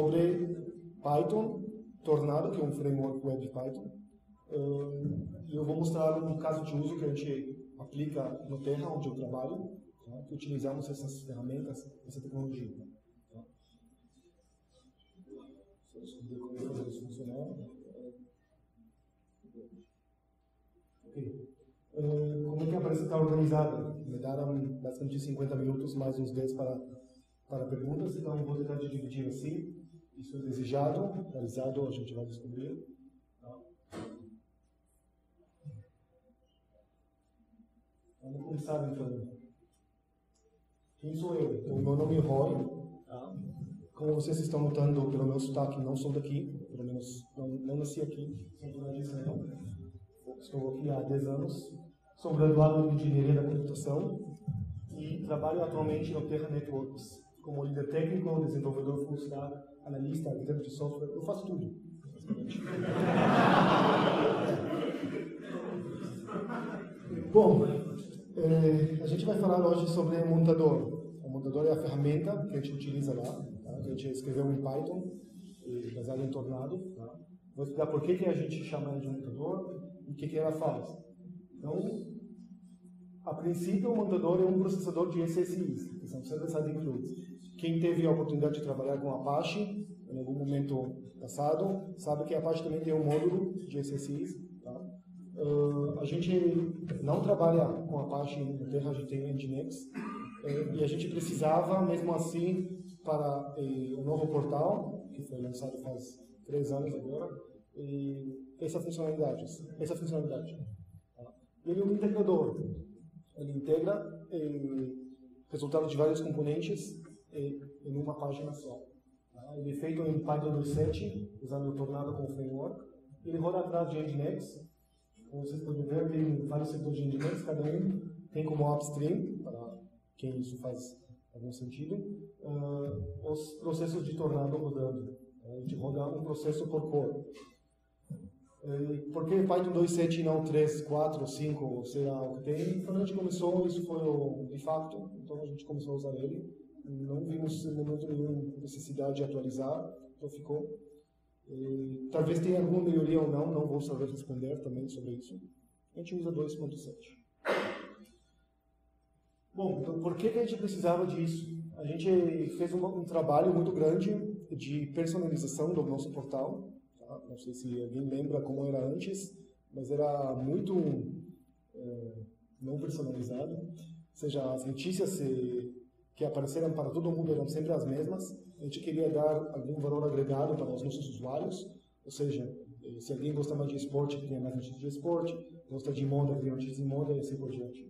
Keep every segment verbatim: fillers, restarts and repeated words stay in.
sobre Python, Tornado, que é um framework web de Python. E eu vou mostrar um caso de uso que a gente aplica no Terra, onde eu trabalho, tá? Que utilizamos essas ferramentas, essa tecnologia. Tá? Só descobrir como fazer isso funcionar. Ok. Uh, como é que a palestra está organizada? Me deram basicamente cinquenta minutos, mais uns dez para, para perguntas, então eu vou tentar dividir assim. Isso é desejado, realizado, a gente vai descobrir. Tá? Vamos começar então. Quem sou eu? Então, meu nome é Roy. Tá? Como vocês estão notando pelo meu sotaque, não sou daqui, pelo menos não, não nasci aqui, sou do Israel. Estou aqui há dez anos. Sou graduado em Engenharia da Computação e trabalho atualmente no Terra Networks como líder técnico, desenvolvedor full stack, analista, arquiteto de software. Eu faço tudo, basicamente. Bom, é, a gente vai falar hoje sobre o montador. O montador é a ferramenta que a gente utiliza lá, tá? Que a gente escreveu em Python, baseado em Tornado. Tá? Vou explicar por que, que a gente chama ela de montador e o que, que ela faz. Então, a princípio, o montador é um processador de S S Is, que são Server-Side Includes. Quem teve a oportunidade de trabalhar com Apache em algum momento passado, sabe que a Apache também tem um módulo de S S Is. Tá? Uh, a gente não trabalha com Apache no Terra, a gente tem Nginx, uh, e a gente precisava, mesmo assim, para uh, o novo portal, que foi lançado faz três anos agora, e essa funcionalidade. Essa funcionalidade. Tá? Ele é um integrador. Ele integra o resultado de vários componentes em uma página só. Tá? Ele é feito em Python dois ponto sete, usando o Tornado como framework. Ele roda atrás de Nginx. Como vocês podem ver, tem vários setores de Nginx, cada um tem como upstream, para quem isso faz algum sentido, uh, os processos de Tornado rodando. A gente roda um processo por core. Por que Python dois ponto sete e não três, quatro, cinco, ou sei lá o que tem? Quando a gente começou, isso foi o de facto, então a gente começou a usar ele. Não vimos em momento nenhum necessidade de atualizar, então ficou. E, talvez tenha alguma melhoria ou não, não vou saber responder também sobre isso. A gente usa dois ponto sete. Bom, então por que, que a gente precisava disso? A gente fez um, um trabalho muito grande de personalização do nosso portal. Não sei se alguém lembra como era antes, mas era muito é, não personalizado. Ou seja, as notícias eh, que apareceram para todo mundo eram sempre as mesmas. A gente queria dar algum valor agregado para os nossos usuários. Ou seja, eh, se alguém gosta mais de esporte, tenha mais notícias de esporte. Gosta de moda, tenha notícias de moda e assim por diante.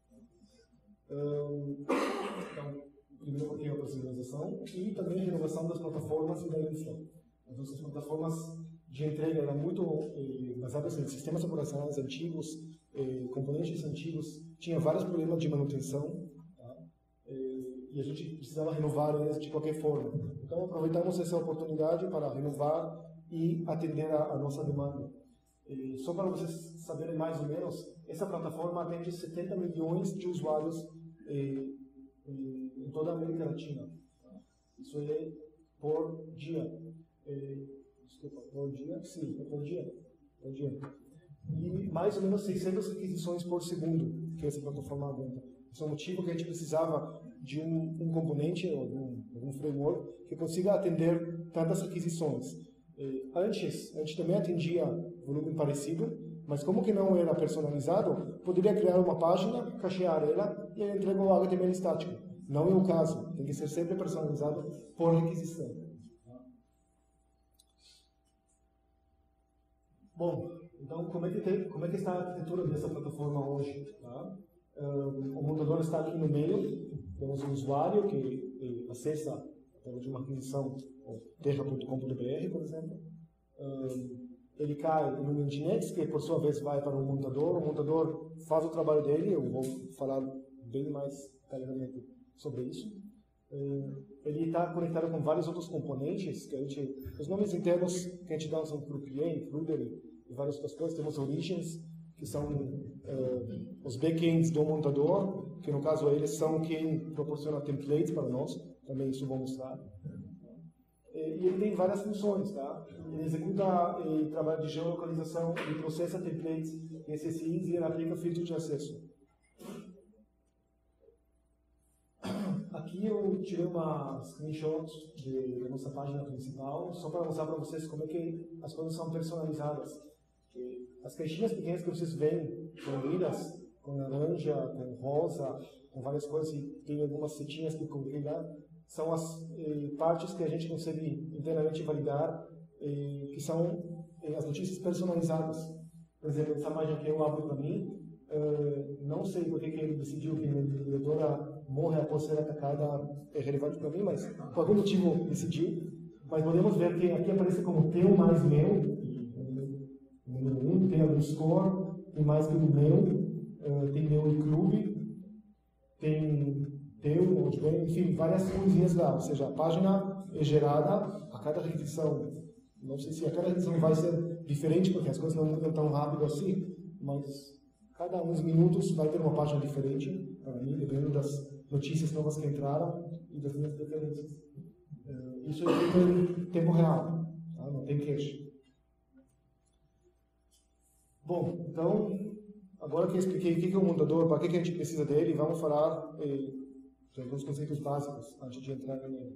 Então, primeiro porque é a personalização e também a renovação das plataformas e da infra. As nossas plataformas de entrega eram muito eh, basadas em sistemas operacionais antigos, eh, componentes antigos, tinha vários problemas de manutenção, tá? eh, e a gente precisava renovar eles de qualquer forma. Então aproveitamos essa oportunidade para renovar e atender a, a nossa demanda. Eh, só para vocês saberem mais ou menos, essa plataforma atende setenta milhões de usuários eh, em toda a América Latina. Tá? Isso é por dia. Eh, desculpa, por dia? Sim, é por dia. Por dia. E mais ou menos seiscentas requisições por segundo que essa plataforma aguenta. Esse é o motivo que a gente precisava de um, um componente, ou um, um framework, que consiga atender tantas requisições. Eh, antes, a gente também atendia volume parecido, mas como que não era personalizado, poderia criar uma página, cachear ela e ela entrega o H T M L estático. Não é o caso, tem que ser sempre personalizado por requisição. Bom, então como é que, tem, como é que está a arquitetura dessa plataforma hoje? Tá? Um, o montador está aqui no meio, temos um usuário que, que acessa através de uma aquisição, terra ponto com ponto br, por exemplo. Um, ele cai no Nginx, que por sua vez vai para o montador, o montador faz o trabalho dele, eu vou falar bem mais detalhadamente sobre isso. Um, ele está conectado com vários outros componentes, que a gente, os nomes internos que a gente dá são Croupier, Includer e várias outras coisas. Temos Origins, que são uh, os backends do montador, que no caso eles são quem proporciona templates para nós, também isso vou mostrar. e ele tem várias funções, tá? Ele executa eh, trabalho de geolocalização, ele processa templates S S Is e ele aplica filtros de acesso. Aqui eu tirei uma screenshot de, da nossa página principal, só para mostrar para vocês como é que as coisas são personalizadas. As caixinhas pequenas que vocês veem, coloridas, com laranja, com rosa, com várias coisas, e tem algumas setinhas que coloquei lá, são as eh, partes que a gente consegue inteiramente validar, eh, que são eh, as notícias personalizadas. Por exemplo, essa página que eu abro para mim, eh, não sei por que ele decidiu que a vendedora morre após ser atacada, é relevante para mim, mas por algum motivo decidiu. Mas podemos ver que aqui aparece como teu mais meu, número um, tem algum score, tem mais que o meu, uh, tem meu e clube, tem teu, enfim, várias coisinhas lá. Ou seja, a página é gerada a cada requisição. Não sei se a cada requisição vai ser diferente, porque as coisas não mudam tão rápido assim, mas cada uns minutos vai ter uma página diferente para mim, dependendo das notícias novas que entraram e das minhas preferências. Uh, isso é feito em tempo real, tá? Não tem cache. Bom, então, agora que eu expliquei o que é o montador, para que a gente precisa dele, vamos falar eh, de alguns conceitos básicos antes de entrar nele.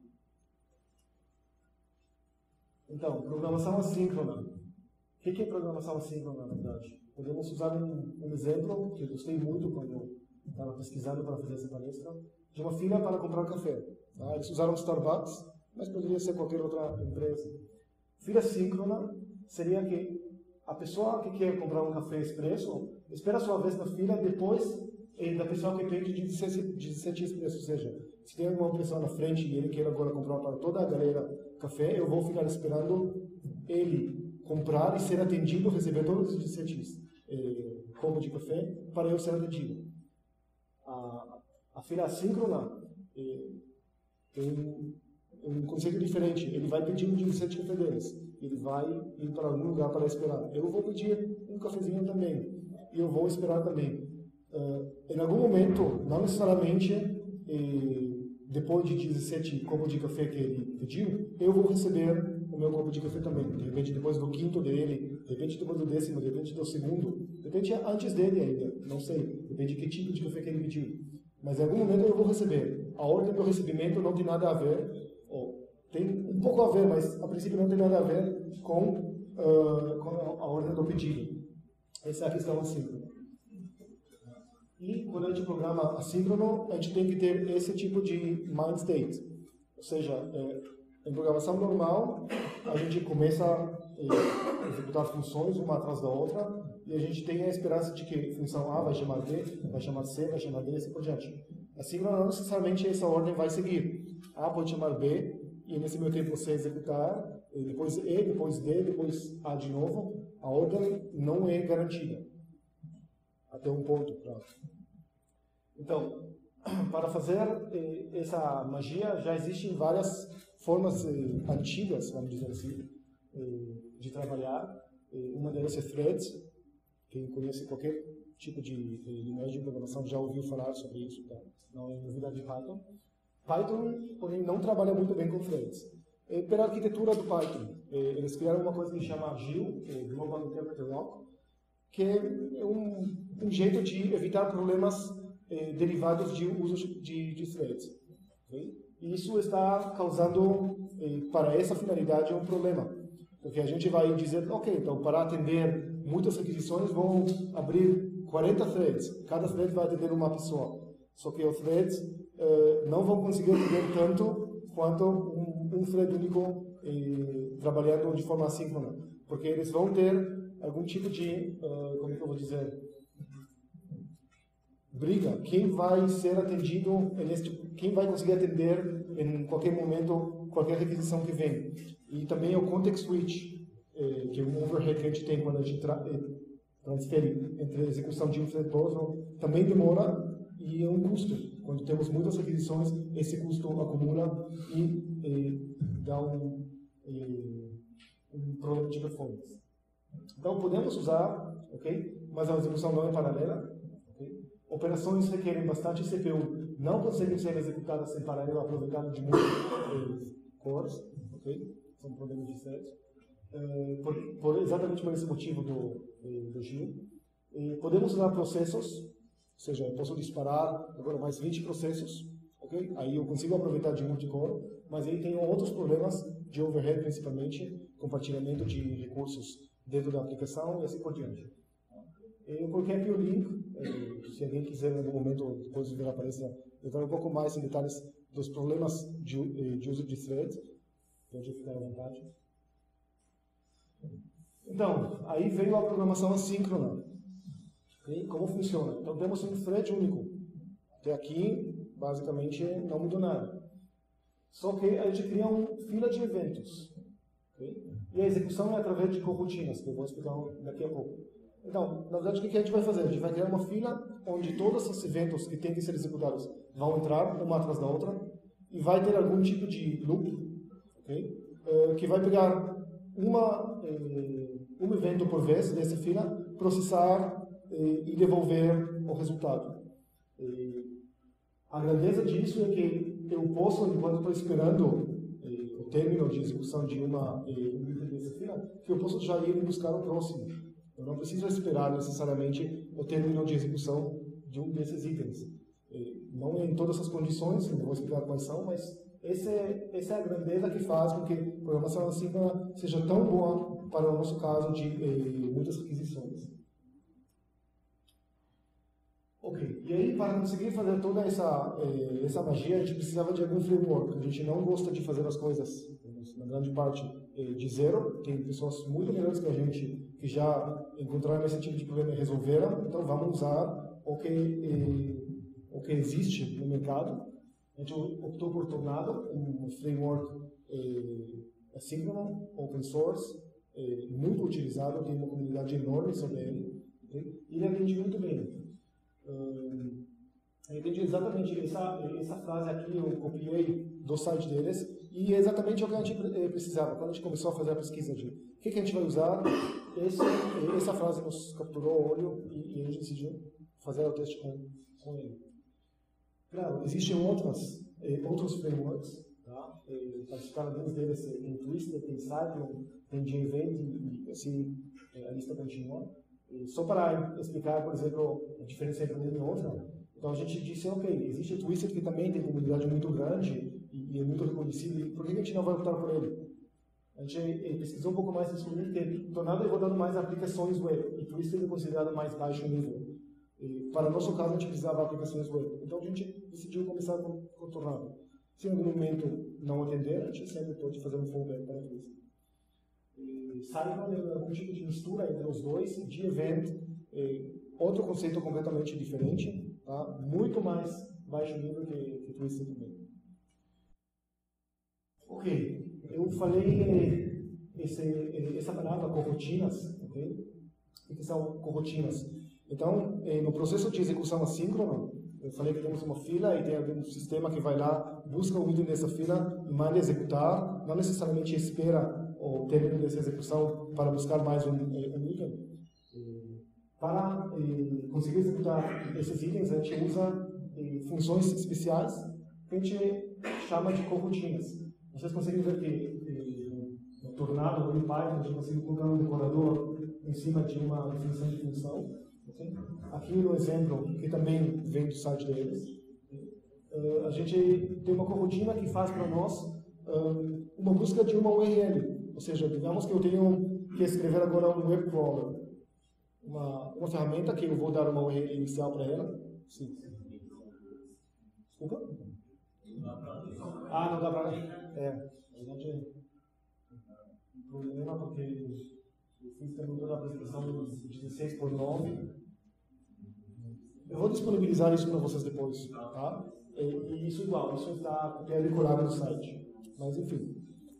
Então, programação assíncrona. O que é programação assíncrona, na verdade? Podemos usar um, um exemplo que eu gostei muito quando eu estava pesquisando para fazer essa palestra, de uma fila para comprar café. Tá? Eles usaram Starbucks, mas poderia ser qualquer outra empresa. Fila síncrona seria que a pessoa que quer comprar um café expresso espera a sua vez na fila depois eh, da pessoa que pede dezessete expresso. Ou seja, se tem uma pessoa na frente e ele quer agora comprar para toda a galera café, eu vou ficar esperando ele comprar e ser atendido, receber todos os dezessete eh, copos de café para eu ser atendido. A, a fila assíncrona eh, tem um, um conceito diferente. Ele vai pedir um dezessete café deles. Ele vai ir para algum lugar para esperar. Eu vou pedir um cafezinho também. E eu vou esperar também. Uh, em algum momento, não necessariamente eh, depois de dezessete copos de café que ele pediu, eu vou receber o meu copo de café também. De repente, depois do quinto dele, de repente, depois do décimo, de repente, do segundo, de repente, antes dele ainda. Não sei. Depende de que tipo de café que ele pediu. Mas em algum momento eu vou receber. A ordem do recebimento não tem nada a ver. Oh, tem um pouco a ver, mas a princípio não tem nada a ver com, uh, com a ordem do pedido. Essa é a questão assíncrona. E quando a gente programa assíncrono, a gente tem que ter esse tipo de mind state. Ou seja, é, em programação normal, a gente começa a executar funções uma atrás da outra, e a gente tem a esperança de que função A vai chamar B, vai chamar C, vai chamar D, e assim por diante. Assíncrono não necessariamente essa ordem vai seguir. A pode chamar B, e nesse meio tempo você executar, depois E, depois D, depois A de novo. A ordem não é garantida. Até um ponto. Pronto. Então, para fazer eh, essa magia, já existem várias formas eh, antigas, vamos dizer assim, eh, de trabalhar. Eh, uma delas é Threads. Quem conhece qualquer tipo de eh, linguagem de programação já ouviu falar sobre isso, tá? Não é novidade de Python. Python, porém, não trabalha muito bem com Threads. É, pela arquitetura do Python, é, eles criaram uma coisa que se chama G I L, é, Global Interpreter Lock, que é um, um jeito de evitar problemas é, derivados de uso de, de threads. Okay? E isso está causando, é, para essa finalidade, um problema. Porque a gente vai dizer, ok, então para atender muitas requisições, vou abrir quarenta threads. Cada thread vai atender uma pessoa. Só que os threads uh, não vão conseguir atender tanto quanto um, um thread único eh, trabalhando de forma assíncrona. Porque eles vão ter algum tipo de, uh, como é que eu vou dizer, briga. Quem vai ser atendido, neste, quem vai conseguir atender em qualquer momento, qualquer requisição que vem. E também o context switch, eh, que é um overhead que a gente tem quando a gente tra eh, transfere entre a execução de um thread para outro, também demora e é um custo. Quando temos muitas requisições, esse custo acumula e eh, dá um, eh, um problema de performance. Então podemos usar, ok? Mas a execução não é paralela. Okay? Operações requerem bastante C P U, não conseguem ser executadas em paralelo, aproveitando de muitos eh, cores. ok? São problemas de threads. Uh, por, por, exatamente por esse motivo do, do Gil. E podemos usar processos, ou seja, eu posso disparar agora mais vinte processos, ok? Aí eu consigo aproveitar de multicore, mas aí tem outros problemas de overhead, principalmente, compartilhamento de recursos dentro da aplicação e assim por diante. Eu coloquei aqui o link, se alguém quiser em algum momento, depois de ver a palestra, entrar um pouco mais em detalhes dos problemas de, de uso de thread, pode ficar à vontade. Então, aí veio a programação assíncrona. Okay? Como funciona? Então, temos um thread único. Até aqui, basicamente, não mudou nada. Só que a gente cria uma fila de eventos. Okay? E a execução é através de coroutinas, que eu vou explicar daqui a pouco. Então, na verdade, o que a gente vai fazer? A gente vai criar uma fila onde todos os eventos que têm que ser executados vão entrar uma atrás da outra e vai ter algum tipo de loop, okay? uh, que vai pegar uma, eh, um evento por vez dessa fila, processar eh, e devolver o resultado. Eh, a grandeza disso é que eu posso, enquanto estou esperando eh, o término de execução de uma eh, um item dessa fila, que eu posso já ir buscar o próximo. Eu não preciso esperar necessariamente o término de execução de um desses itens. Eh, não em todas as condições, eu vou explicar quais são, mas essa é, essa é a grandeza que faz com que a programação assíncrona seja tão boa para o nosso caso de eh, muitas requisições. Ok, e aí para conseguir fazer toda essa, eh, essa magia, a gente precisava de algum framework. A gente não gosta de fazer as coisas, na grande parte, eh, de zero. Tem pessoas muito melhores que a gente que já encontraram esse tipo de problema e resolveram. Então vamos usar o que, eh, o que existe no mercado. A gente optou por Tornado, um framework eh, assíncrono, open source, eh, muito utilizado, tem uma comunidade enorme sobre ele. Okay? E ele atende muito bem. Uh, eu entendi exatamente essa, essa frase aqui, eu copiei do site deles, e é exatamente o que a gente precisava. Quando a gente começou a fazer a pesquisa de o que, que a gente vai usar, esse, essa frase nos capturou o olho e, e a gente decidiu fazer o teste com, com ele. Claro, existem outras, eh, outros frameworks, tá? Eh, para citar alguns deles, tem Twister, tem Cyclone, tem JVent e assim a lista continua. E só para explicar, por exemplo, a diferença entre uma e outra, então a gente disse, ok, existe o Twister que também tem comunidade muito grande e, e é muito reconhecido, por que a gente não vai optar por ele? A gente pesquisou um pouco mais e descobriu que Tornado é rodando mais aplicações web e Twister é considerado mais baixo nível. E, para o nosso caso, a gente precisava de aplicações web. Então a gente decidiu começar com, com Tornado. Se em algum momento não atender, a gente sempre pode fazer um fallback para Twister. Cyclone é algum tipo de mistura entre os dois, de event, é, outro conceito completamente diferente, tá? Muito mais baixo nível que, que Twister também. Ok, eu falei esse, essa palavra coroutinas, ok? O que são coroutinas? Então, no processo de execução assíncrona, eu falei que temos uma fila e tem algum sistema que vai lá, busca o item dessa fila e manda executar, não necessariamente espera o término dessa execução para buscar mais um, um item. Para eh, conseguir executar esses itens, a gente usa eh, funções especiais que a gente chama de coroutinas. Vocês conseguem ver que eh, no Tornado ou em Python, a gente consegue colocar um decorador em cima de uma definição de função. Okay? Aqui no exemplo, que também vem do site deles, uh, a gente tem uma coroutina que faz para nós uh, uma busca de uma U R L. Ou seja, digamos que eu tenho que escrever agora um web crawler, uma, uma ferramenta que eu vou dar uma U R L inicial para ela. Sim. Desculpa? Ah, não dá para... É, na verdade, um problema porque eu fiz também toda a apresentação de dezesseis por nove. Eu vou disponibilizar isso para vocês depois, tá? E, e isso igual, isso está copiado e colado no site. Mas enfim.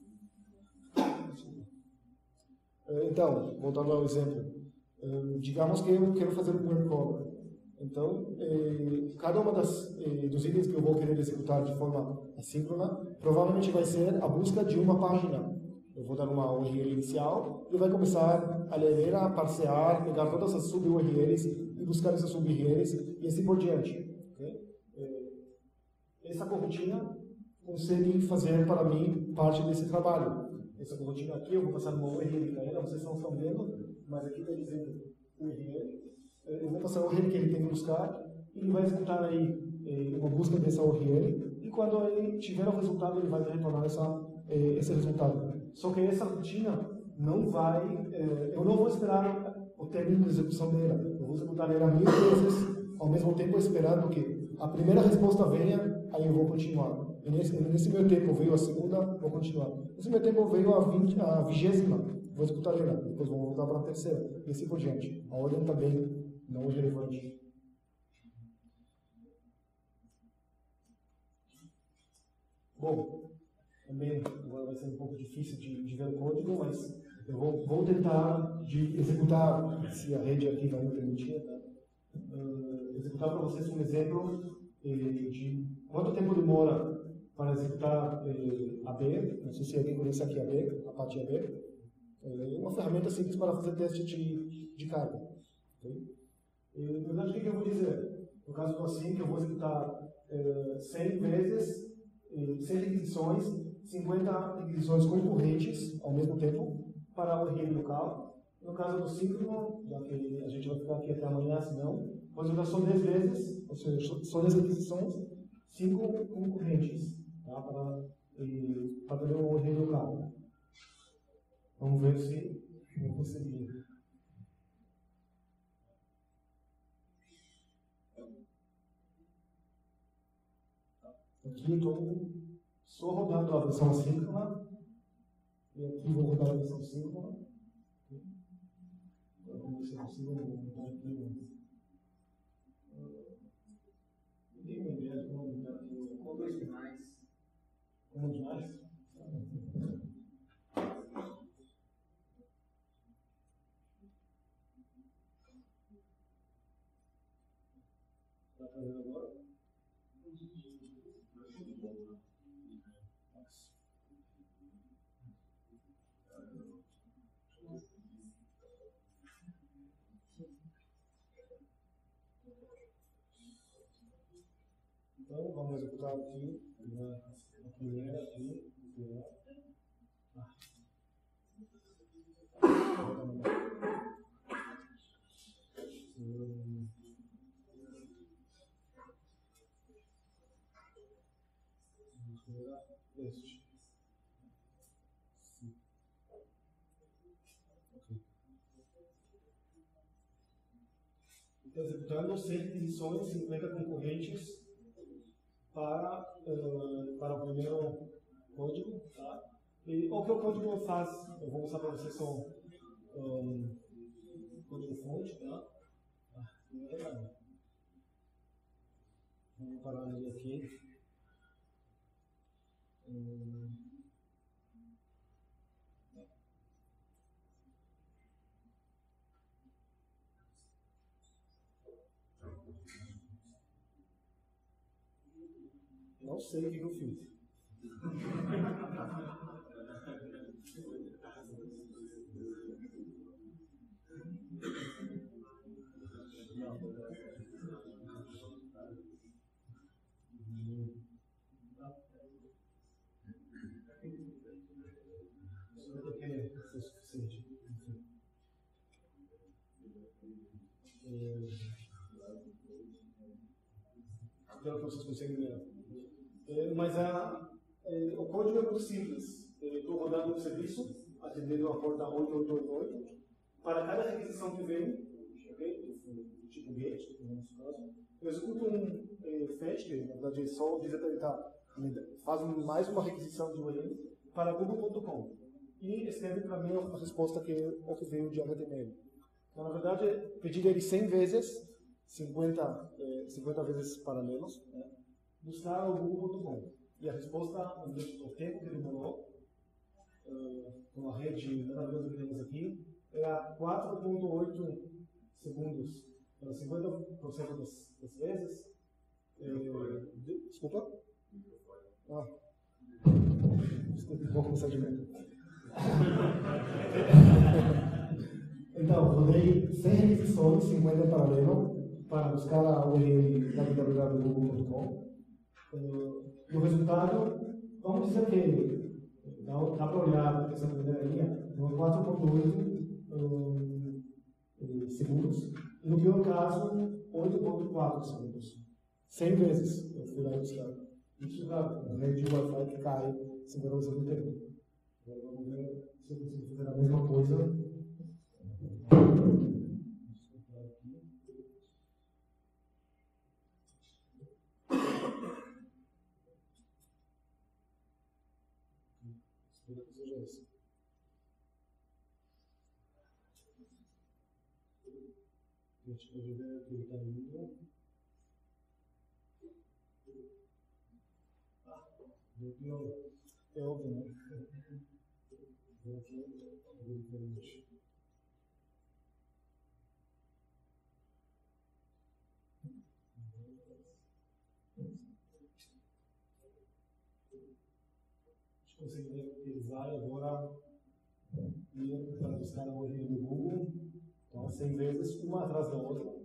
Então, voltando ao exemplo, digamos que eu quero fazer um web crawler. Então, cada uma das dos itens que eu vou querer executar de forma assíncrona provavelmente vai ser a busca de uma página. Eu vou dar uma U R L inicial e vai começar a ler, a parsear, pegar todas as sub-U R Ls e buscar essas sub-U R Ls e assim por diante. Okay? Essa coroutina consegue fazer para mim parte desse trabalho. Essa rotina aqui, eu vou passar uma U R L para ela, vocês não estão vendo, mas aqui está dizendo U R L. Eu vou passar a U R L que ele tem que buscar, e ele vai executar aí uma busca dessa U R L, e quando ele tiver o resultado, ele vai retornar essa, esse resultado. Só que essa rotina não vai, eu não vou esperar o término de execução dela, eu vou executar ela mil vezes, ao mesmo tempo esperando que a primeira resposta venha, aí eu vou continuar. E nesse, nesse meu tempo veio a segunda, vou continuar. Nesse meu tempo veio a, vinte, a vigésima, vou executar ela, depois vou voltar para a terceira, e assim por diante. A ordem também não é relevante. Bom, também agora vai ser um pouco difícil de, de ver o código, mas eu vou, vou tentar de executar, se a rede aqui vai me permitir, tá? uh, executar para vocês um exemplo eh, de quanto tempo demora para executar eh, A B. Não sei se alguém conhece aqui A B, a parte A B. É uma ferramenta simples para fazer teste de, de carga. Okay? E, na verdade, o que eu vou dizer? No caso do assim, que eu vou executar eh, cem vezes, eh, cem requisições, cinquenta requisições concorrentes ao mesmo tempo, para o R M local. No caso do síncrono, já que a gente vai ficar aqui até amanhã, senão, vou executar só dez vezes, ou seja, só dez requisições, cinco concorrentes, tá? para, e, para ter o R M local. Vamos ver se eu conseguir. Aqui estou só rodando a versão síncrona. E aqui vou rodar a versão síncrona. Vamos ver se eu consigo montar aqui. Não tenho uma ideia de como montar aqui. Com dois finais. Como demais? Está fazendo agora? Então, vamos executar aqui, a primeira aqui, ah. hum. Este. Sim. Okay. Então, executando cem requisições, cinquenta concorrentes para, uh, para o primeiro código. Tá? E o que o código faz, eu vou mostrar para vocês só um, código fonte. Tá? Ah, vamos parar ele aqui. Hum. Não sei o que eu fiz. Espero que vocês conseguem ver. É, mas a, é, o código é muito simples. Estou rodando um serviço, atendendo a porta oito oito oito oito. Para cada requisição que vem, okay? Tipo get, no nosso caso, eu executo um é, fetch, que na verdade é só dizer para ele, tá, faz mais uma requisição de U R L para google ponto com e escreve para mim a resposta que, o que veio de H T M L. Então, na verdade, pedir ele cem vezes, cinquenta, é, cinquenta vezes paralelos, né? Buscar o google ponto com. E a resposta, o tempo que demorou, uh, com a rede maravilhosa que temos aqui, era quatro vírgula oito segundos. Para cinquenta por cento das, das vezes. É, de, desculpa? Ah. Desculpa, vou começar de novo. Então, rodei cem requisições, cinquenta em paralelo, para buscar a U R L w w w ponto google ponto com. Uh, e o resultado vamos dizer que dá, dá para olhar essa primeira linha, no quatro ponto oito um, segundos, e no pior caso, oito ponto quatro segundos. cem vezes eu fui lá buscar. Isso dá a rede de Wi-Fi que cai cinquenta por cento do tempo. Agora vamos ver se eu consigo fazer a mesma coisa. Espero que seja isso. A gente pode ver que ele está indo. É óbvio, né? Vou aqui, vou diferente. A gente consegue ver que ele vai agora ir para buscar a origem do Google. Então, cem vezes, uma atrás da outra.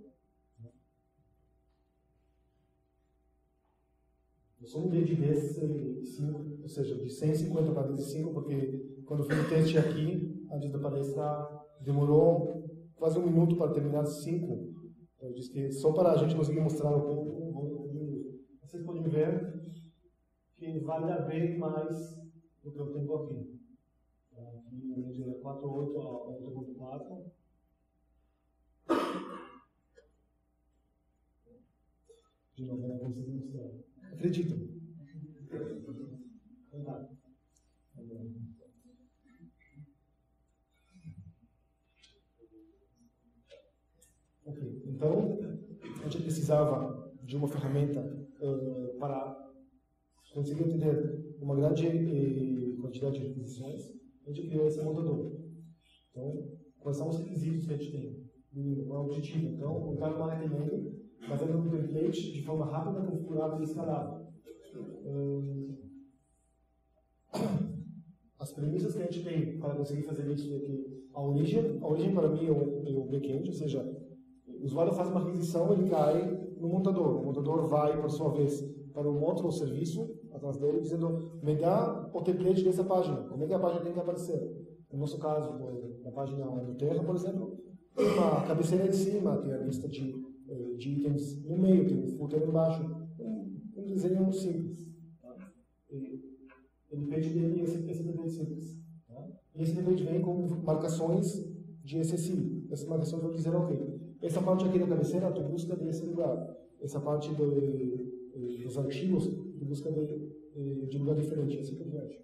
Eu só mudei de vezes cinco, ou seja, de cento e cinquenta para vezes cinco, porque quando fiz o teste aqui, antes da palestra, demorou quase um minuto para terminar cinco. Eu disse que só para a gente conseguir mostrar o tempo, vocês podem ver que varia bem mais do que eu tenho aqui. Aqui a média é quatro ponto oito a oito ponto quatro. De novo, eu não consigo mostrar. Acredito. Então tá. Ok. Então, a gente precisava de uma ferramenta uh, para conseguir atender uma grande uh, quantidade de requisições. A gente criou esse montador. Então, quais são os requisitos que a gente tem? O objetivo. Então, montar uma arquitetura fazendo um template de forma rápida, configurável e escalável. Hum, as premissas que a gente tem para conseguir fazer isso é que a origem, a origem para mim é o, é o back-end, ou seja, o usuário faz uma requisição, ele cai no montador. O montador vai, por sua vez, para um outro serviço atrás dele, dizendo, me dá o template dessa página, como é que a página tem que aparecer. No nosso caso, na página do Terra, por exemplo, tem uma cabeceira em cima, tem a lista de de itens no meio, tem um footer embaixo, um, um desenho simples. Tá? Ele pede dele esse, esse template simples. Tá? E esse template vem com marcações de S S I. Essas marcações vão dizer, ok, essa parte aqui da cabeceira tu busca desse lugar. Essa parte do, dos artigos tu busca de, de lugar diferente, assim por diante.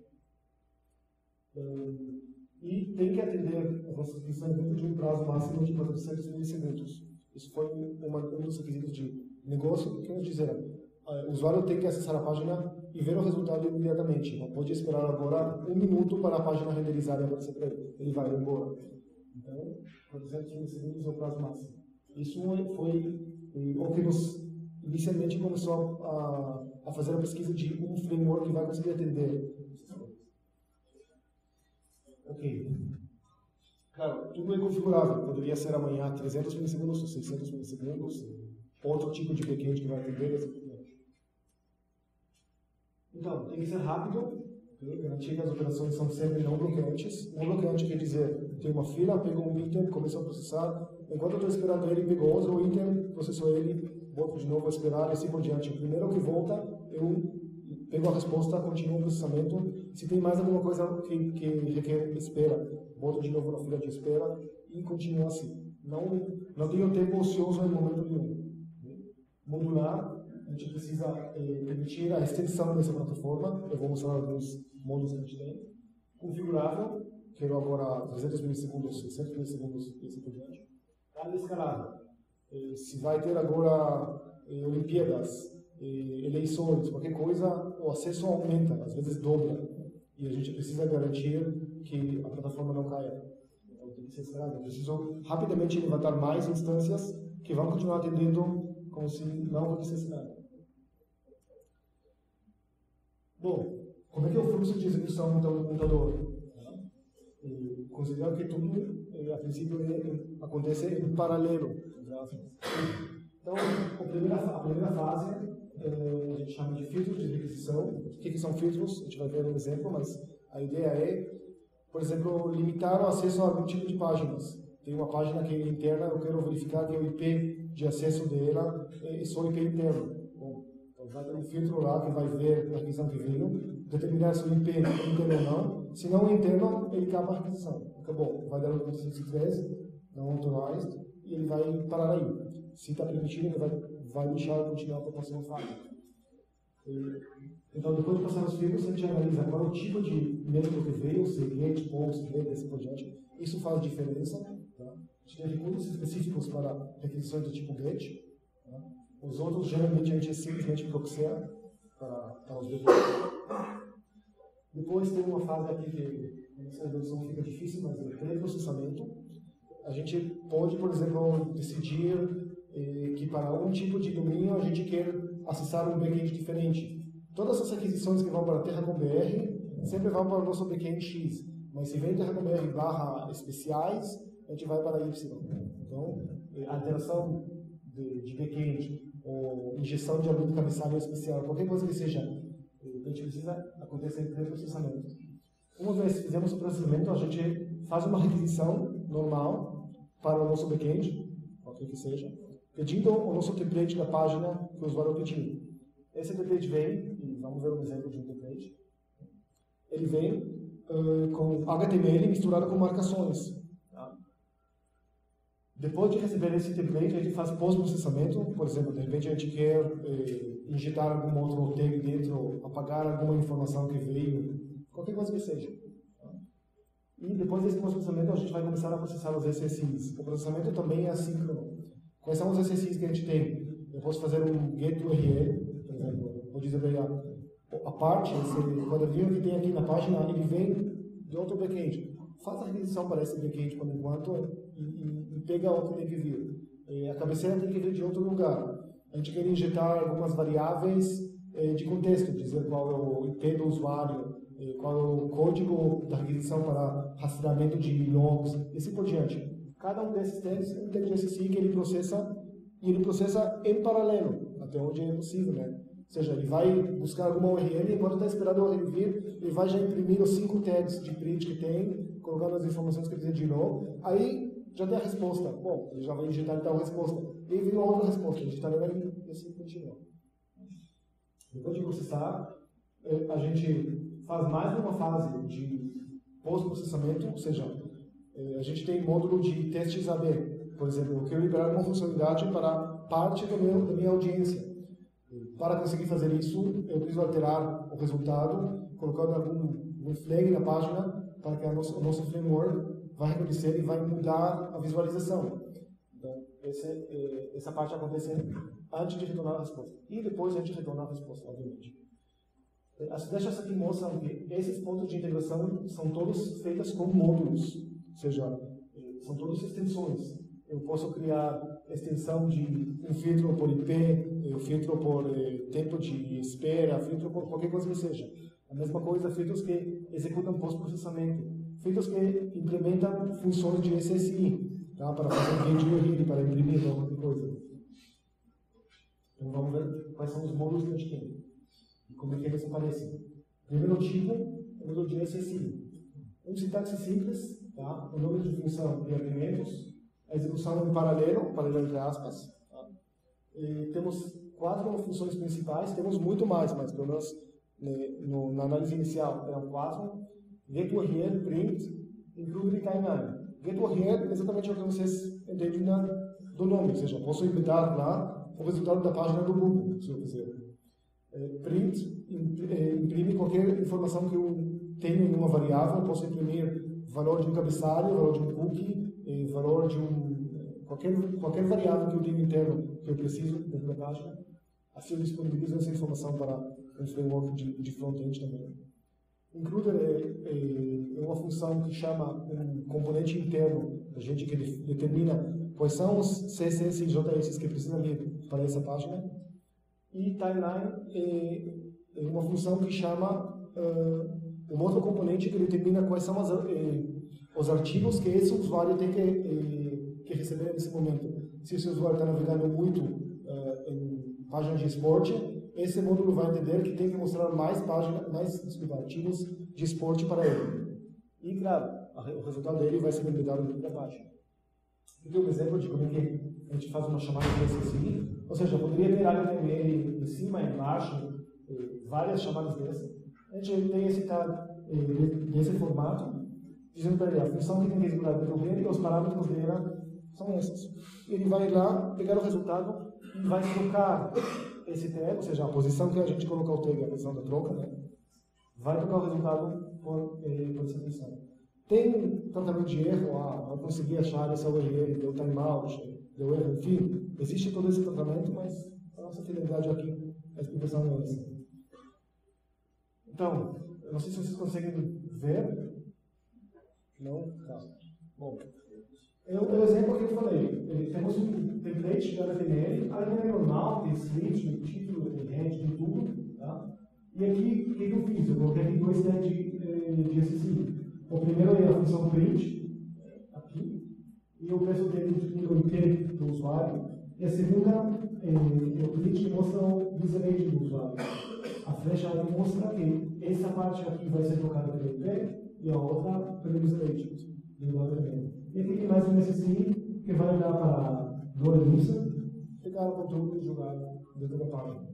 Um, e tem que atender as nossas requisições dentro de um prazo máximo de quatrocentos milissegundos. Isso foi uma, um dos requisitos de negócio que nos disseram. O usuário tem que acessar a página e ver o resultado imediatamente. Não pode esperar agora um minuto para a página renderizar e aparecer para ele. Ele vai embora. Então, quatrocentos milissegundos é o prazo máximo. Isso foi o que nos inicialmente começou a, a fazer a pesquisa de um framework que vai conseguir atender. Ok. Claro, tudo é configurável. Poderia ser amanhã trezentos milissegundos ou seiscentos milissegundos, outro tipo de backend que vai atender, assim por diante. Então, tem que ser rápido, okay? Garantir que as operações são sempre não bloqueantes. Não bloqueante quer dizer, tem uma fila, pegou um item, começou a processar, enquanto eu estou esperando ele, pegou outro item, processou ele, volto de novo a esperar e assim por diante. O primeiro que volta, eu pego a resposta, continuo o processamento. Se tem mais alguma coisa que, que requer espera, volto de novo na fila de espera e continuo assim. Não, não tenho tempo ocioso em momento nenhum. Modular, a gente precisa eh, permitir a extensão dessa plataforma. Eu vou mostrar alguns módulos que a gente tem. Configurável, quero agora trezentos milissegundos, seiscentos milissegundos e assim por diante. Carga escalável. Eh, se vai ter agora eh, Olimpíadas, eh, eleições, qualquer coisa, o acesso aumenta, às vezes dobra. E a gente precisa garantir que a plataforma não caia. Então tem que ser escalado. Eu preciso rapidamente levantar mais instâncias que vão continuar atendendo como se não acontecesse nada. Bom, como é que é o fluxo de execução então, do computador? Considerando que tudo, a princípio, acontece em paralelo. Então, a primeira, a primeira fase eh, a gente chama de filtros de requisição. O que, que são filtros? A gente vai ver um exemplo, mas a ideia é, por exemplo, limitar o acesso a algum tipo de páginas. Tem uma página que é interna, eu quero verificar que o I P de acesso dela é só o I P interno. Bom, então vai ter um filtro lá que vai ver a requisição que veio, determinar se o I P é interno ou não. Se não é interno, ele acaba a requisição. Acabou. Vai dar o duzentos e treze, não authorized, e ele vai parar aí. Se está permitido, ele vai, vai deixar continuar para a próxima fase. Então, depois de passar os filtros, a gente analisa qual é o tipo de método que veio, se é get, post, get, assim por diante. Isso faz diferença. Tá? A gente tem recursos específicos para requisições do tipo get. Tá? Os outros, geralmente, a gente simplesmente proxia para, para os depois. Depois tem uma fase aqui que essa resolução fica difícil, mas é pré-processamento. A gente pode, por exemplo, decidir eh, que para um tipo de domínio a gente quer acessar um backend diferente. Todas as aquisições que vão para a Terra.com.br sempre vão para o nosso backend X. Mas se vem Terra.com.br barra especiais, a gente vai para Y. Então, a alteração de, de backend ou injeção de algum cabeçalho especial, qualquer coisa que seja, a gente precisa acontecer em pré-processamento. Uma vez fizemos o processamento, a gente faz uma requisição normal para o nosso backend, qualquer que seja, pedindo o nosso template da página que o usuário pediu. Esse template vem, e vamos ver um exemplo de um template, ele vem uh, com H T M L misturado com marcações. Tá? Depois de receber esse template, a gente faz pós-processamento. Por exemplo, de repente a gente quer eh, injetar algum outro tag dentro, apagar alguma informação que veio, qualquer coisa que seja. Tá? E depois desse pós-processamento, a gente vai começar a processar os S S Is. O processamento também é assíncrono. Quais são os S S Is que a gente tem? Eu posso fazer um get U R L, por exemplo, vou dizer para ele, a parte, esse quadradinho que tem aqui na página, ele vem de outro backend. Faz a requisição para esse backend por enquanto e, e, e pega o que tem que vir. E a cabeceira tem que vir de outro lugar. A gente quer injetar algumas variáveis eh, de contexto, dizer qual é o I P do usuário, eh, qual é o código da requisição para rastreamento de logs, e assim por diante. Cada um desses tags é um tag de S S I que ele processa, e ele processa em paralelo, até onde é possível, né? Ou seja, ele vai buscar alguma U R L e enquanto está esperando a U R L vir, ele vai já imprimir os cinco tags de print que tem, colocando as informações que precisa de novo. Aí já tem a resposta. Bom, ele já vai digitar então a resposta. E aí vem uma outra resposta, ele digita ali e assim continua. Depois de processar, a gente faz mais uma fase de pós-processamento, ou seja, a gente tem módulo de testes A B. Por exemplo, eu quero liberar uma funcionalidade para parte do meu, da minha audiência. Para conseguir fazer isso, eu preciso alterar o resultado, colocando algum um flag na página, para que a nosso, o nosso framework vai reconhecer e vai mudar a visualização. Então, esse, essa parte acontece antes de retornar a resposta. E depois a gente retorna a resposta, obviamente. As flechas aqui mostram que esses pontos de integração são todos feitos com módulos, ou seja, são todas extensões. Eu posso criar extensão de um filtro por I P, um filtro por eh, tempo de espera, filtro por qualquer coisa que seja. A mesma coisa, filtros que executam pós-processamento, filtros que implementam funções de S S I, tá? Para fazer um vídeo, para imprimir qualquer coisa. Então vamos ver quais são os módulos que a gente tem e como é que eles aparecem. Primeiro tipo, o módulo de S S I. Um sintaxe simples, tá? O nome de função e argumentos, a execução em paralelo, paralelo entre aspas. Tá? E temos quatro funções principais, temos muito mais, mas pelo menos né, no, na análise inicial eram quatro. Get U R L, print, include timeline. Get U R L é exatamente o que vocês entendem do nome, ou seja, posso embeddar lá o resultado da página do Google, se eu quiser. É, print imprime qualquer informação que eu tenho em uma variável, eu posso imprimir valor de um cabeçalho, valor de um cookie, valor de um, qualquer, qualquer variável que eu tenho interno que eu preciso dentro da página. Assim eu disponibilizo essa informação para um framework de, de front-end também. Includer é, é uma função que chama um componente interno, a gente que determina quais são os C S S e J S que precisam vir para essa página. E timeline é, é uma função que chama uh, um outro componente que determina quais são as, eh, os artigos que esse usuário tem que, eh, que receber nesse momento. Se esse usuário está navegando muito uh, em páginas de esporte, esse módulo vai entender que tem que mostrar mais páginas, mais desculpa, artigos de esporte para ele. E, claro, o resultado dele vai ser limitado no da página. Aqui um exemplo de como é que a gente faz uma chamada de S S I, ou seja, poderia ter H T M L em cima, embaixo, várias chamadas dessas. A gente tem esse tag desse formato, dizendo para ele a função que tem que executar dentro dele e os parâmetros dela são esses. E ele vai lá, pegar o resultado e vai trocar esse tag, ou seja, a posição que a gente colocou o tag, a posição da troca, né? Vai trocar o resultado por, eh, por essa função. Tem tratamento de erro, ah, vai conseguir achar essa U R L, deu timeout, deu erro, enfim, existe todo esse tratamento, mas a nossa finalidade aqui, a explicação é essa. Então, eu não sei se vocês conseguem ver. Não? Tá. Bom, eu, o exemplo que eu falei, ele, temos um template de H T M L, aí é normal, tem script, tem título, tem head, tem tudo, tá? E aqui, o que eu fiz? Eu coloquei aqui dois tags de, de S S I. O primeiro é a função print, aqui, e eu peço o I P do usuário, e a segunda é o print que mostra o username do usuário. A flecha aí mostra que essa parte aqui vai ser trocada pelo I P e a outra pelo username do H T M L. E aqui tem mais um S S I que vai olhar para o user, pegar o conteúdo e jogar dentro da página.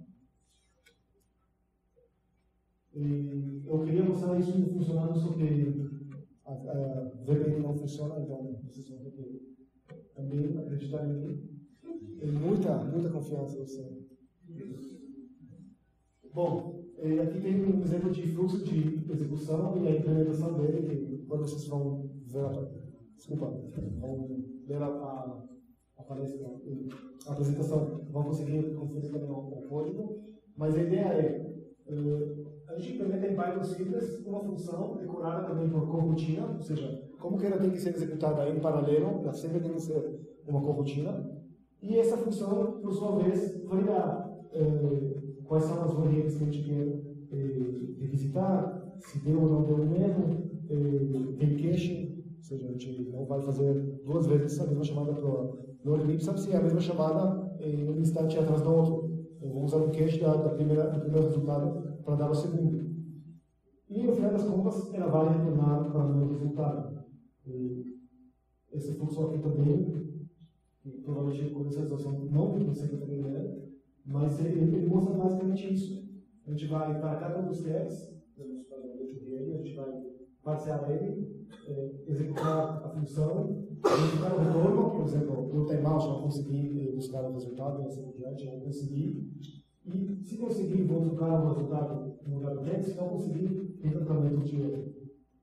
E eu queria mostrar isso funcionando, só que a, a V P N não funciona, então vocês vão ter que também acreditar em mim. Tem muita, muita confiança no você. Bom, aqui tem um exemplo de fluxo de execução e a implementação dele, que quando vocês vão ver a, desculpa, vão ver a, a, a, palestra, a apresentação, vão conseguir conferir também o, o código, mas a ideia é uh, a gente implementa em Python simples uma função decorada também por corrotina, ou seja, como que ela tem que ser executada em paralelo, ela sempre tem que ser uma corrotina, e essa função, por sua vez, vai dar uh, quais são as variáveis que a gente quer uh, revisitar, se deu ou não deu um erro, uh, tem caching, ou seja, a gente não vai fazer duas vezes a mesma chamada para o ellipse, se é a mesma chamada em um instante atrás do outro. Eu vou usar o cache da, da primeira, do primeiro resultado para dar o segundo. E no final das contas, ela vai retornar para o meu resultado. E esse fluxo aqui também, que provavelmente com essa situação não consegue fazer, mas ele, ele mostra basicamente isso. A gente vai para cada um dos tags, a gente vai parsear ele, é, executar a função, executar o retorno, por exemplo, no timeout não consegui buscar o resultado, assim por diante, não consegui. E se conseguir, vou trocar o resultado no lugar do tag, se não conseguir, tem tratamento de erro.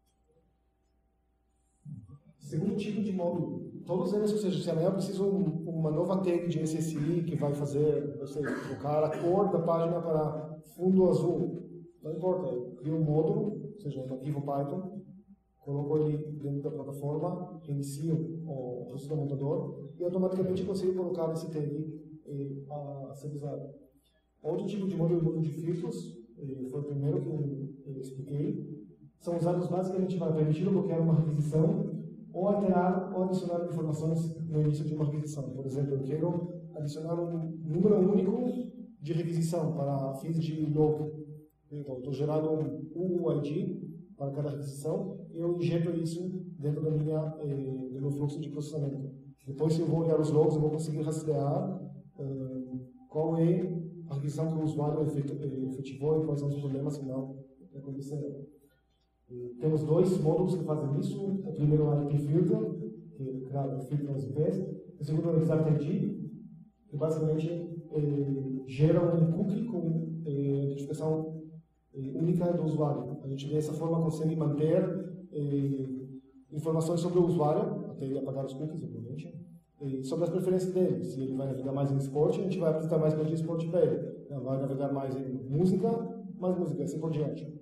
Segundo tipo de módulo, todos eles, ou seja, se amanhã eu preciso um, uma nova tag de S S I que vai fazer, eu sei, trocar a cor da página para fundo azul, não importa, eu crio um módulo, ou seja, um arquivo Python, coloco ele dentro da plataforma, inicio o processo do montador e automaticamente consigo colocar esse tag eh, a ser usado. Outro tipo de módulo, módulo de filtros, eh, foi o primeiro que eu, eu expliquei, são usados basicamente para permitir bloquear uma requisição ou alterar ou adicionar informações no início de uma requisição. Por exemplo, eu quero adicionar um número único de requisição para fins de log. Então, estou gerando um U I D para cada requisição e eu injeto isso dentro da minha, eh, do meu fluxo de processamento. Depois, se eu vou olhar os logs, eu vou conseguir rastrear eh, qual é a requisição que o usuário efetivou e quais são os problemas que não aconteceram. Temos dois módulos que fazem isso. O primeiro é o I P Filter, que claro, filtra os I Ps. O segundo é o Exact I D, que basicamente eh, gera um cookie com eh, identificação eh, única do usuário. A gente dessa forma consegue manter eh, informações sobre o usuário, até ele apagar os cookies, obviamente, e sobre as preferências dele. Se ele vai navegar mais em esporte, a gente vai apresentar mais coisa de esporte para ele. Ele vai navegar mais em música, mais música, assim por diante.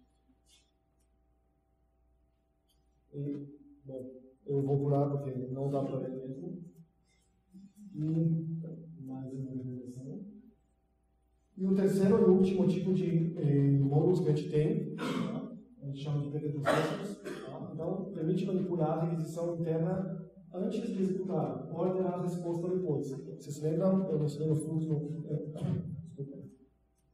E, bom, eu vou pular porque não dá para ver mesmo. E mais uma apresentação. E o terceiro e último tipo de eh, módulos que a gente tem, tá? A gente chama de data processors. Tá? Então, permite manipular a requisição interna antes de executar, ou alterar a resposta depois. Vocês se lembram? Eu mostrei no fluxo. Desculpa.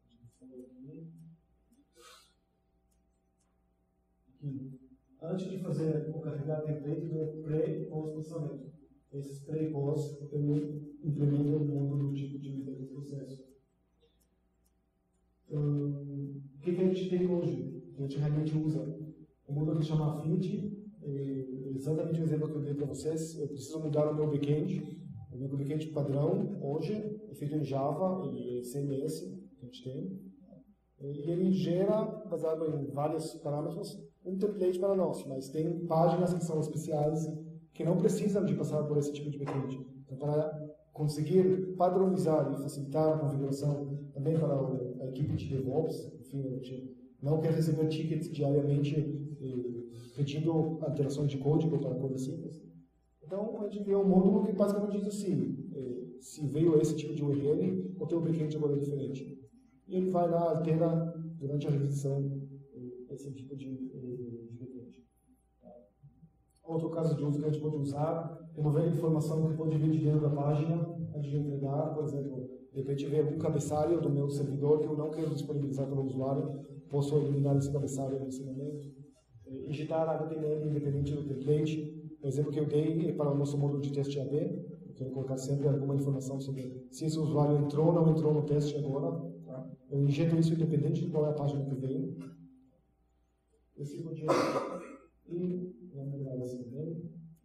que antes de fazer ou carregar template, do pré e pós-processamento. Esses pré e pós eu implemento no mundo do tipo de processo. Um, o que, que a gente tem hoje? Que a gente realmente usa? O módulo que se chama Affinity, é exatamente o exemplo que eu dei para vocês. Eu preciso mudar o meu backend. O meu backend padrão, hoje, é feito em Java e C M S, que a gente tem. E ele gera, baseado em vários parâmetros, um template para nós. Mas tem páginas que são especiais, que não precisam de passar por esse tipo de backend. Então, para conseguir padronizar e facilitar a configuração também para a equipe de DevOps, enfim, a gente não quer receber tickets diariamente eh, pedindo alterações de código para coisas simples. Então, a gente criou um módulo que basicamente diz assim, eh, se veio esse tipo de U R L, o teu backend agora é diferente. E ele vai lá, altera durante a revisão eh, esse tipo de, eh, de backend. Outro caso de uso que a gente pode usar, remover informação que pode vir de dentro da página antes de entregar, por exemplo, de repente ver algum cabeçário do meu servidor que eu não quero disponibilizar para o usuário, posso eliminar esse cabeçário nesse momento. Injetar H T M L independente do template, o exemplo que eu dei é para o nosso módulo de teste A B, eu quero colocar sempre alguma informação sobre se esse usuário entrou ou não entrou no teste agora. Tá? Eu injeto isso independente de qual é a página que veio. Esse por diante. E vamos dar assim também.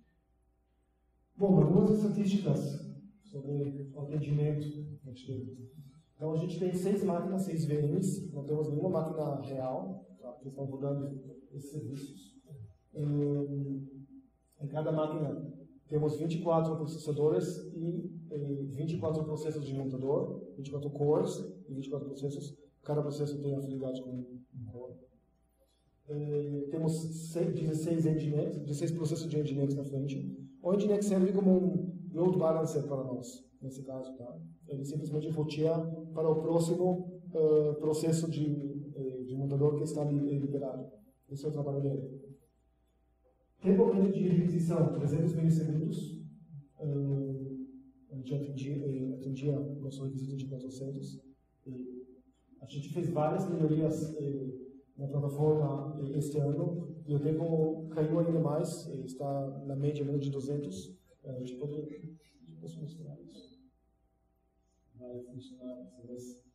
Bom, algumas estatísticas sobre o atendimento. Então a gente tem seis máquinas, seis V Ms, não temos nenhuma máquina real, tá, que estão rodando esses serviços. Em, em cada máquina temos vinte e quatro processadores e, e vinte e quatro processos de montador, vinte e quatro cores e vinte e quatro processos. Cada processo tem afinidade com um core. E, temos dezesseis Nginx, dezesseis processos de Nginx na frente. O Nginx serve como um load balancer para nós, nesse caso. Tá? Ele simplesmente roteia para o próximo uh, processo de, de montador que está liberado. Esse é o trabalho dele. Tempo médio de requisição, trezentos milissegundos. Uh, a gente atendia, atendia o nosso requisito de quatrocentos. E a gente fez várias melhorias eh, na plataforma eh, este ano, e o tempo caiu ainda mais, está na média de duzentos. A gente pode... Eu posso mostrar isso? Vai funcionar dessa vez.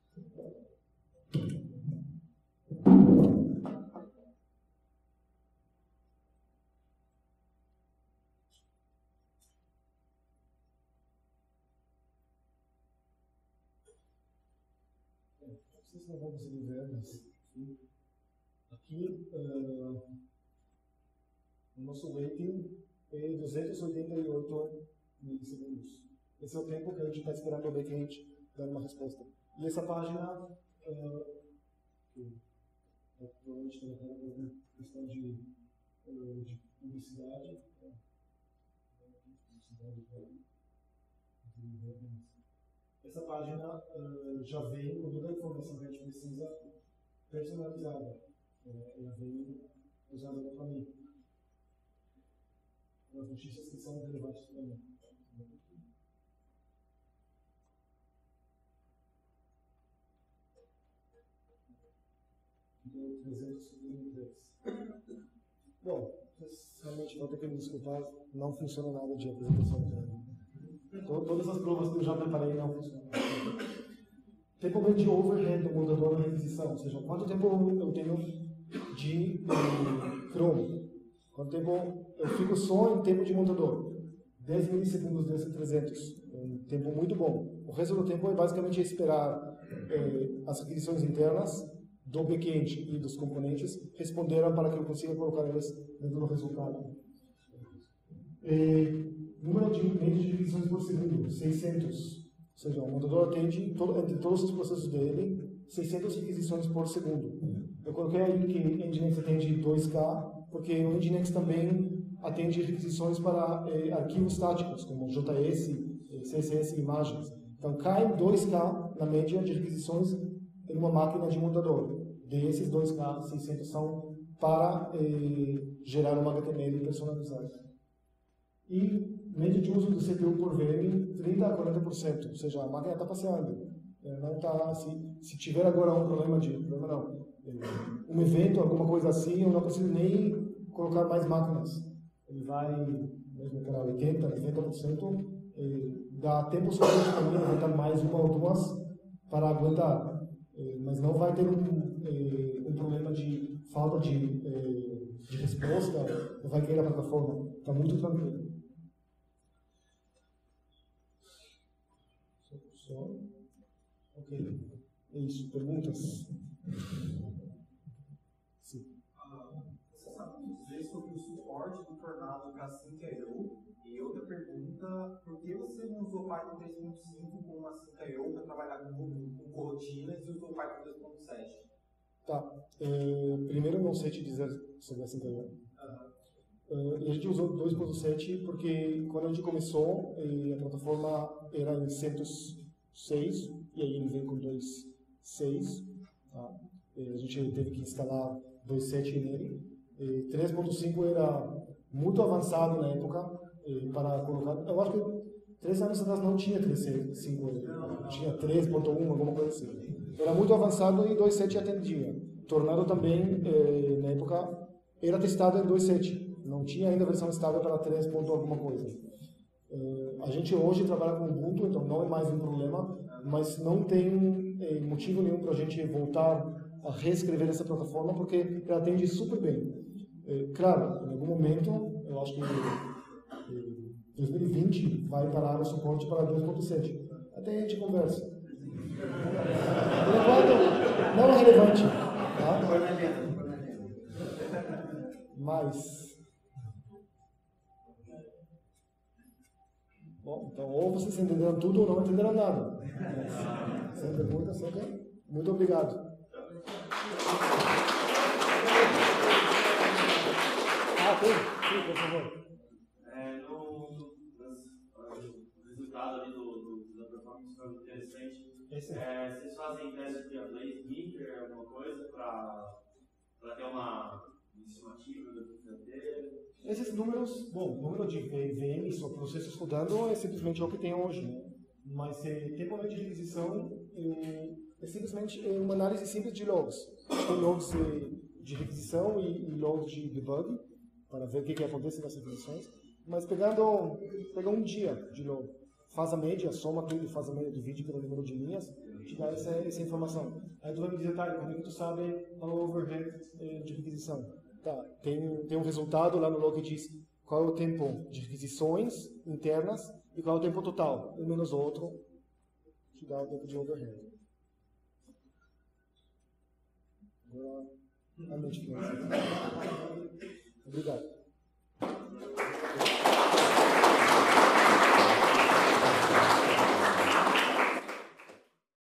Vocês não vão conseguir ver, mas aqui uh, o nosso rating é duzentos e oitenta e oito milissegundos. Esse é o tempo que a gente está esperando o backend dar uma resposta. E essa página, uh, que provavelmente tem uma questão de, uh, de publicidade. Essa página uh, já vem com toda a informação que a gente precisa personalizada. Uh, ela vem usada para mim. As notícias que são relevantes para mim. trezentos e três. Bom, vocês realmente vão ter que me desculpar, não funciona nada de apresentação. Todas as provas que eu já preparei não funcionam. Tempo médio de overhead do montador de requisição, ou seja, quanto tempo eu tenho de um, Chrome, quanto tempo eu fico só em tempo de montador. dez milissegundos desses trezentos, um tempo muito bom. O resto do tempo é basicamente esperar eh, as requisições internas do backend e dos componentes responderam para que eu consiga colocar eles dentro do resultado. E, número de médio de requisições por segundo, seiscentos. Ou seja, o montador atende, todo, entre todos os processos dele, seiscentas requisições por segundo. Eu coloquei aí que o Nginx atende dois K, porque o Nginx também atende requisições para eh, arquivos estáticos, como J S, eh, C S S e imagens. Então, cai dois K na média de requisições em uma máquina de montador. Desses dois K, seiscentos são para eh, gerar uma H T M L personalizada. E média de uso do C P U por V M, trinta a quarenta por cento. Ou seja, a máquina está passeando. Não tá, se, se tiver agora um problema de... Problema não. um evento, alguma coisa assim, eu não preciso nem colocar mais máquinas. Ele vai, mesmo para oitenta por cento, noventa por cento, dá tempo suficiente para mim levantar mais uma ou duas para aguentar. Mas não vai ter um, um problema de falta de, de resposta, não vai cair a plataforma. Está muito tranquilo. Só. Ok. É isso. Perguntas? Sim. Você sabe dizer sobre o suporte do Tornado para cinco I O? E outra pergunta, por que você não usou Python três ponto cinco com uma cinco I O para trabalhar com, com coroutinas e usou Python dois ponto sete? Tá. É, primeiro, eu não sei te dizer sobre a cinco I O. Uhum. Uh, e a gente usou dois ponto sete porque quando a gente começou, a plataforma era em cento e seis, e aí ele veio com dois ponto seis. Tá? A gente teve que instalar dois ponto sete nele. E três ponto cinco era muito avançado na época para colocar. Eu acho que três anos atrás não tinha três ponto cinco, tinha três ponto um, alguma coisa assim. Era muito avançado e dois ponto sete atendia. Tornado também, na época, era testado em dois ponto sete. Não tinha ainda versão estável para três ponto alguma coisa. A gente hoje trabalha com Ubuntu, então não é mais um problema, mas não tem motivo nenhum para a gente voltar a reescrever essa plataforma, porque ela atende super bem. Claro, em algum momento, eu acho que em dois mil e vinte vai parar o suporte para dois ponto sete. Até a gente conversa. Por enquanto, não é relevante. Tá? Mas... Bom, então, ou vocês entenderam tudo ou não entenderam nada. Mas, sem pergunta, sempre. Muito obrigado. Ah, tem? Sim, por favor. É, no, no, no resultado ali do, do, da performance foi interessante. Esse é, vocês fazem teste de Blaze Meter, alguma coisa, para ter uma estimativa do que vai ter? Esses números, bom, o número de V Ms ou processos rodando é simplesmente o que tem hoje, né? Mas é, tempo de requisição é, é simplesmente é uma análise simples de logs. Tem logs é, de requisição e, e logs de debug, para ver o que, que acontece nas requisições. Mas pegando, pega um dia de log, faz a média, soma tudo, faz a média, divide pelo número de linhas, te dá essa, essa informação. Aí tu vai me dizer, tá, como é que tu sabe o overhead é, de requisição? Tá, tem, tem um resultado lá no log que diz qual é o tempo de requisições internas e qual é o tempo total. Um menos o outro te dá o tempo de overhead. Agora, a mente financeira. Obrigado.